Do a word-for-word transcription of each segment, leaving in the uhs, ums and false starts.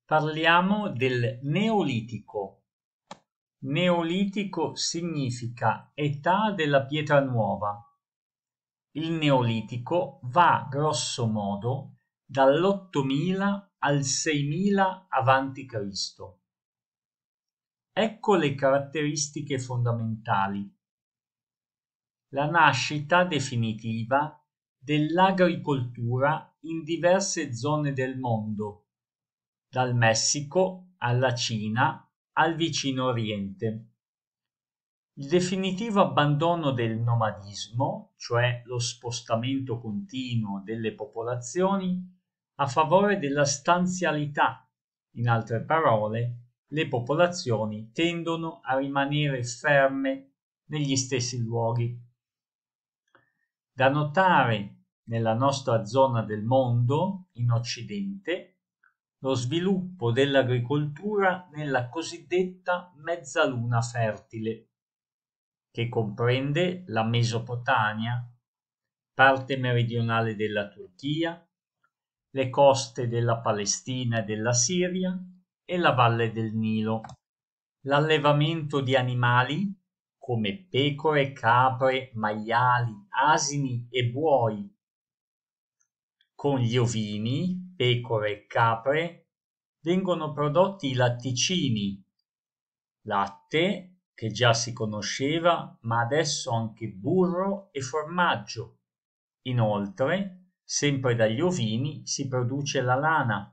Parliamo del Neolitico. Neolitico significa età della pietra nuova. Il Neolitico va grosso modo dall'ottomila al seimila avanti Cristo. Ecco le caratteristiche fondamentali. La nascita definitiva dell'agricoltura in diverse zone del mondo, dal Messico alla Cina al vicino Oriente. Il definitivo abbandono del nomadismo, cioè lo spostamento continuo delle popolazioni, a favore della stanzialità. In altre parole, le popolazioni tendono a rimanere ferme negli stessi luoghi. Da notare nella nostra zona del mondo, in Occidente, lo sviluppo dell'agricoltura nella cosiddetta mezzaluna fertile, che comprende la Mesopotamia, parte meridionale della Turchia, le coste della Palestina e della Siria e la valle del Nilo. L'allevamento di animali come pecore, capre, maiali, asini e buoi, con gli ovini, pecore e capre, vengono prodotti i latticini, latte che già si conosceva, ma adesso anche burro e formaggio. Inoltre, sempre dagli ovini si produce la lana.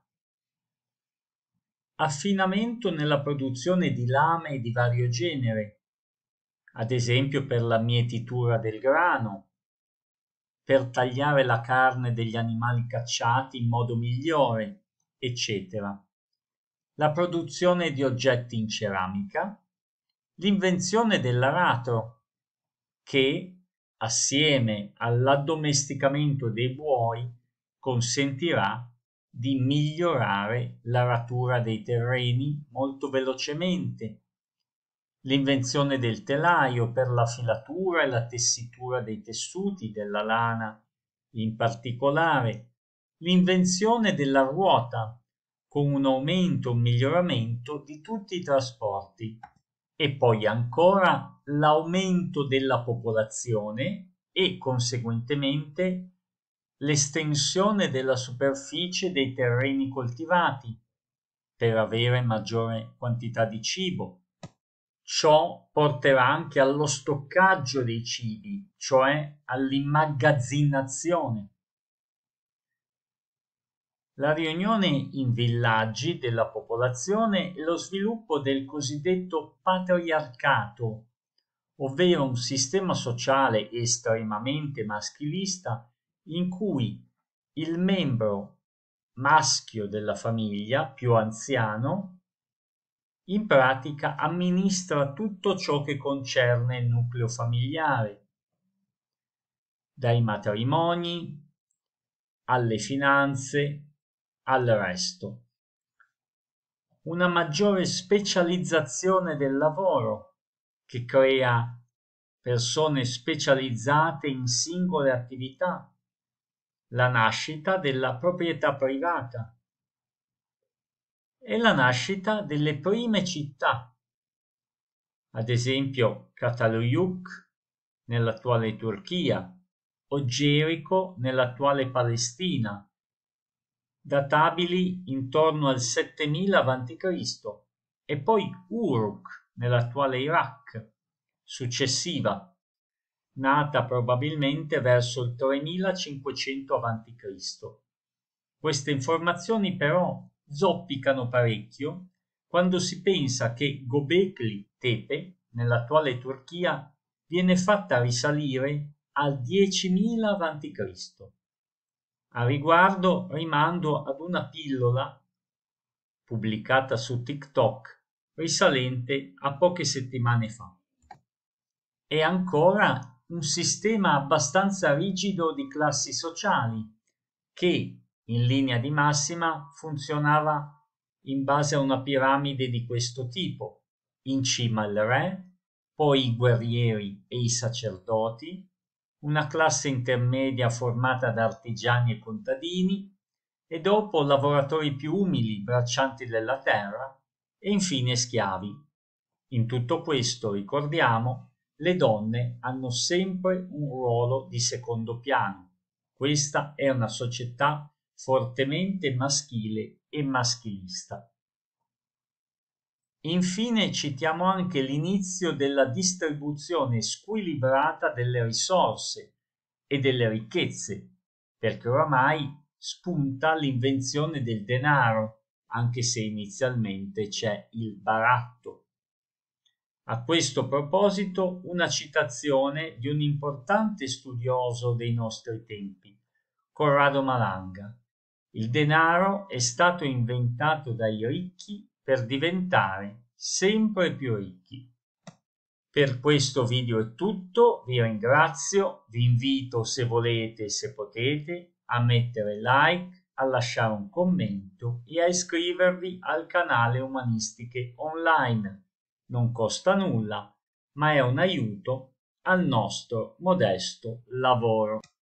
Affinamento nella produzione di lame di vario genere, ad esempio per la mietitura del grano, per tagliare la carne degli animali cacciati in modo migliore, eccetera. La produzione di oggetti in ceramica, l'invenzione dell'aratro, che, assieme all'addomesticamento dei buoi, consentirà di migliorare l'aratura dei terreni molto velocemente, l'invenzione del telaio per la filatura e la tessitura dei tessuti della lana, in particolare l'invenzione della ruota, con un aumento e un miglioramento di tutti i trasporti, e poi ancora l'aumento della popolazione e conseguentemente l'estensione della superficie dei terreni coltivati per avere maggiore quantità di cibo. Ciò porterà anche allo stoccaggio dei cibi, cioè all'immagazzinazione. La riunione in villaggi della popolazione e lo sviluppo del cosiddetto patriarcato, ovvero un sistema sociale estremamente maschilista in cui il membro maschio della famiglia, più anziano, in pratica amministra tutto ciò che concerne il nucleo familiare, dai matrimoni alle finanze, al resto. Una maggiore specializzazione del lavoro che crea persone specializzate in singole attività, la nascita della proprietà privata e la nascita delle prime città, ad esempio Cataluyuk nell'attuale Turchia o Gerico nell'attuale Palestina, databili intorno al settemila avanti Cristo, e poi Uruk nell'attuale Iraq, successiva, nata probabilmente verso il tremilacinquecento avanti Cristo. Queste informazioni però zoppicano parecchio quando si pensa che Göbekli Tepe nell'attuale Turchia viene fatta risalire al diecimila avanti Cristo. A riguardo rimando ad una pillola pubblicata su TikTok risalente a poche settimane fa. E ancora un sistema abbastanza rigido di classi sociali che, in linea di massima, funzionava in base a una piramide di questo tipo: in cima il re, poi i guerrieri e i sacerdoti, una classe intermedia formata da artigiani e contadini, e dopo lavoratori più umili, braccianti della terra, e infine schiavi. In tutto questo, ricordiamo, le donne hanno sempre un ruolo di secondo piano. Questa è una società fortemente maschile e maschilista. Infine citiamo anche l'inizio della distribuzione squilibrata delle risorse e delle ricchezze, perché oramai spunta l'invenzione del denaro, anche se inizialmente c'è il baratto. A questo proposito una citazione di un importante studioso dei nostri tempi, Corrado Malanga. Il denaro è stato inventato dai ricchi per diventare sempre più ricchi. Per questo video è tutto, vi ringrazio, vi invito se volete e se potete a mettere like, a lasciare un commento e a iscrivervi al canale Umanistiche Online. Non costa nulla, ma è un aiuto al nostro modesto lavoro.